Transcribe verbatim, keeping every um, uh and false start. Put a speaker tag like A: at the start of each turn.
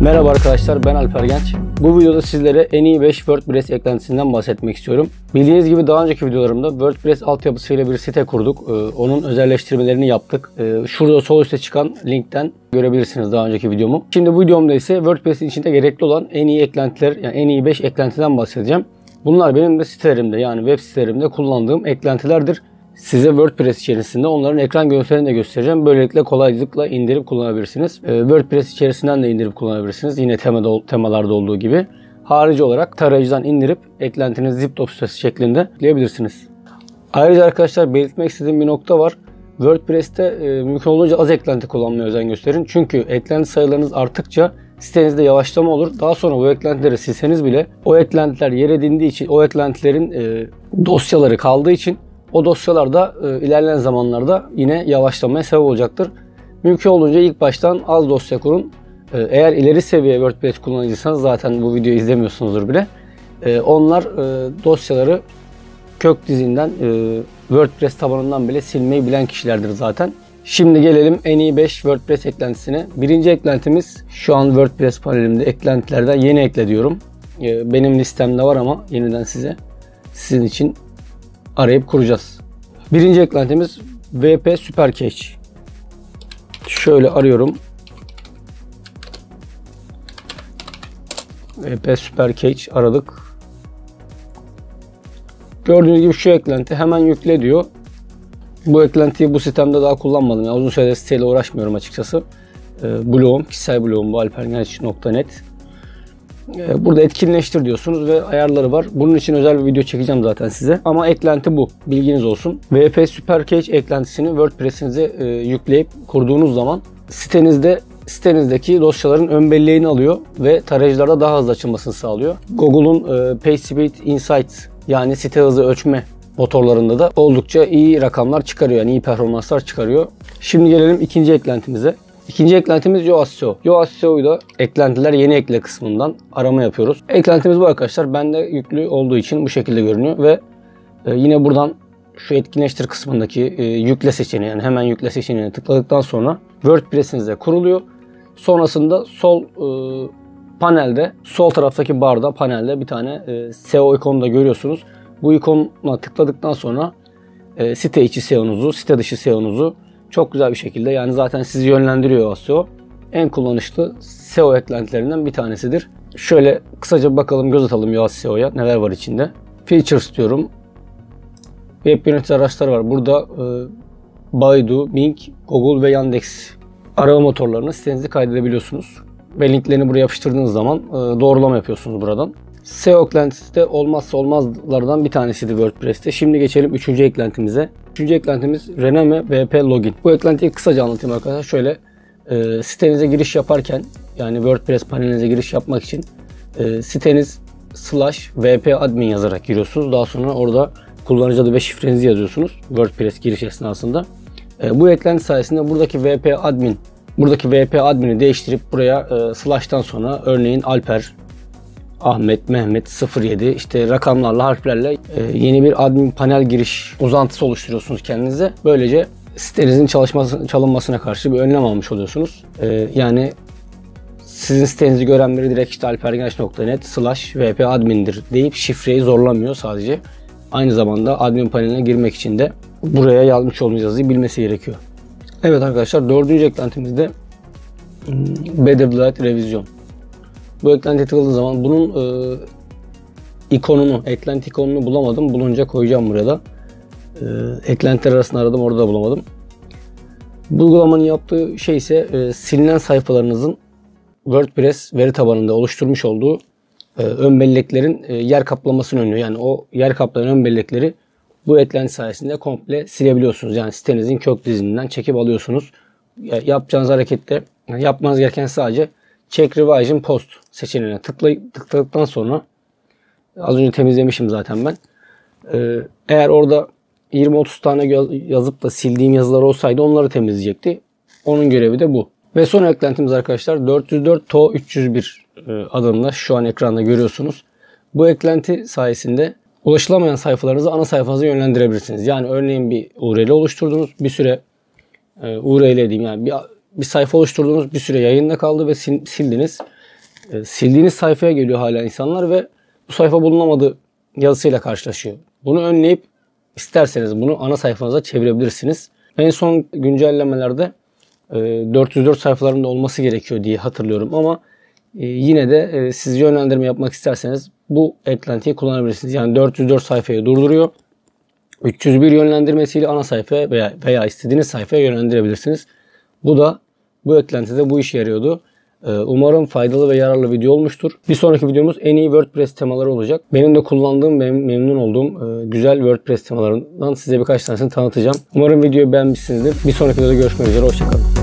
A: Merhaba arkadaşlar, ben Alper Genç. Bu videoda sizlere en iyi beş WordPress eklentisinden bahsetmek istiyorum. Bildiğiniz gibi daha önceki videolarımda WordPress altyapısıyla bir site kurduk. Ee, onun özelleştirmelerini yaptık. Ee, şurada sol üstte çıkan linkten görebilirsiniz daha önceki videomu. Şimdi bu videomda ise WordPress'in içinde gerekli olan en iyi eklentiler, yani en iyi beş eklentiden bahsedeceğim. Bunlar benim de sitelerimde, yani web sitelerimde kullandığım eklentilerdir. Size WordPress içerisinde onların ekran görüntülerini de göstereceğim. Böylelikle kolaylıkla indirip kullanabilirsiniz. Ee, WordPress içerisinden de indirip kullanabilirsiniz. Yine temada, temalarda olduğu gibi. Harici olarak tarayıcıdan indirip eklentinizi zip dosyası şeklinde ekleyebilirsiniz. Ayrıca arkadaşlar belirtmek istediğim bir nokta var. WordPress'te e, mümkün olduğunca az eklenti kullanmaya özen gösterin. Çünkü eklenti sayılarınız arttıkça sitenizde yavaşlama olur. Daha sonra bu eklentileri silseniz bile o eklentiler yer edindiği için, o eklentilerin e, dosyaları kaldığı için o dosyalar da e, ilerleyen zamanlarda yine yavaşlamaya sebep olacaktır. Mümkün olduğunca ilk baştan az dosya kurun. E, eğer ileri seviye WordPress kullanıcıysanız, zaten bu videoyu izlemiyorsunuzdur bile. E, onlar e, dosyaları kök dizinden, e, WordPress tabanından bile silmeyi bilen kişilerdir zaten. Şimdi gelelim en iyi beş WordPress eklentisine. Birinci eklentimiz şu an WordPress panelimde eklentilerden yeni ekle diyorum. E, benim listemde var ama yeniden size sizin için arayıp kuracağız. Birinci eklentimiz V P Super Cache. Şöyle arıyorum. V P Super Cache aradık. Gördüğünüz gibi şu eklenti hemen yükle diyor. Bu eklentiyi bu sitemde daha kullanmadım. Yani uzun süredir siteyle uğraşmıyorum açıkçası. Blogum, kişisel blogum bu alper genç nokta net. Burada etkinleştir diyorsunuz ve ayarları var. Bunun için özel bir video çekeceğim zaten size. Ama eklenti bu. Bilginiz olsun. V P Super Cache eklentisini WordPress'inize e, yükleyip kurduğunuz zaman sitenizde sitenizdeki dosyaların ön belleğini alıyor ve tarayıcılarda daha hızlı açılmasını sağlıyor. Google'un e, PageSpeed Insights, yani site hızı ölçme motorlarında da oldukça iyi rakamlar çıkarıyor. Yani iyi performanslar çıkarıyor. Şimdi gelelim ikinci eklentimize. İkinci eklentimiz Yoast S E O. Yoast S E O'yu da eklentiler yeni ekle kısmından arama yapıyoruz. Eklentimiz bu arkadaşlar. Bende yüklü olduğu için bu şekilde görünüyor ve e, yine buradan şu etkinleştir kısmındaki e, yükle seçeneği, yani hemen yükle seçeneğine tıkladıktan sonra WordPress'inize kuruluyor. Sonrasında sol e, panelde, sol taraftaki barda, panelde bir tane e, S E O ikonu da görüyorsunuz. Bu ikona tıkladıktan sonra e, site içi S E O'nuzu, site dışı S E O'nuzu çok güzel bir şekilde, yani zaten sizi yönlendiriyor Yoast S E O. En kullanışlı S E O eklentilerinden bir tanesidir. Şöyle kısaca bir bakalım, göz atalım Yoast S E O'ya neler var içinde. Features diyorum. Web yönetici araçları var. Burada e, Baidu, Bing, Google ve Yandex arama motorlarını sitenizi kaydedebiliyorsunuz. Ve linklerini buraya yapıştırdığınız zaman e, doğrulama yapıyorsunuz buradan. S E O eklentisi de olmazsa olmazlardan bir tanesidir WordPress'te. Şimdi geçelim üçüncü eklentimize. Üçüncü eklentimiz Rename V P Login. Bu eklentiyi kısaca anlatayım arkadaşlar. Şöyle e, sitenize giriş yaparken, yani WordPress panelinize giriş yapmak için e, siteniz slash vpadmin yazarak giriyorsunuz. Daha sonra orada kullanıcı adı ve şifrenizi yazıyorsunuz WordPress giriş esnasında. E, bu eklenti sayesinde buradaki vpadmin, buradaki vpadmin'i değiştirip buraya e, slash'tan sonra örneğin Alper, Ahmet, Mehmet sıfır yedi işte rakamlarla, harflerle e, yeni bir admin panel giriş uzantısı oluşturuyorsunuz kendinize. Böylece sitenizin çalışması, çalınmasına karşı bir önlem almış oluyorsunuz. E, yani sizin sitenizi gören biri direkt işte alpergenç nokta net slash vpadmin'dir deyip şifreyi zorlamıyor sadece. Aynı zamanda admin paneline girmek için de buraya yazmış olduğunuz yazıyı bilmesi gerekiyor. Evet arkadaşlar, dördüncü eklentimizde Betterlight Revizyon. Bu eklentiye tıkladığınız zaman bunun e, ikonunu, eklenti ikonunu bulamadım. Bulunca koyacağım buraya da. E, eklentiler arasında aradım, orada da bulamadım. Bu uygulamanın yaptığı şey ise e, silinen sayfalarınızın WordPress veri tabanında oluşturmuş olduğu e, ön belleklerin e, yer kaplamasını önlüyor. Yani o yer kaplayan ön bellekleri bu eklenti sayesinde komple silebiliyorsunuz. Yani sitenizin kök dizinden çekip alıyorsunuz. E, yapacağınız harekette, yani yapmanız gereken sadece Check Revision Post seçeneğine tıklayıp tıkladıktan sonra, az önce temizlemişim zaten ben. Ee, eğer orada yirmi otuz tane yazıp da sildiğim yazılar olsaydı onları temizleyecekti. Onun görevi de bu. Ve son eklentimiz arkadaşlar dört yüz dört T O üç yüz bir adında şu an ekranda görüyorsunuz. Bu eklenti sayesinde ulaşılamayan sayfalarınızı ana sayfanıza yönlendirebilirsiniz. Yani örneğin bir U R L oluşturdunuz, bir süre U R L diyeyim, yani bir bir sayfa oluşturduğunuz bir süre yayında kaldı ve sil, sildiniz. E, sildiğiniz sayfaya geliyor hala insanlar ve bu sayfa bulunamadı yazısıyla karşılaşıyor. Bunu önleyip isterseniz bunu ana sayfanıza çevirebilirsiniz. En son güncellemelerde e, dört yüz dört sayfalarında olması gerekiyor diye hatırlıyorum ama e, yine de e, siz yönlendirme yapmak isterseniz bu eklentiyi kullanabilirsiniz. Yani dört yüz dört sayfayı durduruyor. üç yüz bir yönlendirmesiyle ana sayfaya veya, veya istediğiniz sayfaya yönlendirebilirsiniz. Bu da bu eklentide bu işe yarıyordu. Umarım faydalı ve yararlı video olmuştur. Bir sonraki videomuz en iyi WordPress temaları olacak. Benim de kullandığım, mem memnun olduğum güzel WordPress temalarından size birkaç tanesini tanıtacağım. Umarım videoyu beğenmişsinizdir. Bir sonraki videoda görüşmek üzere. Hoşçakalın.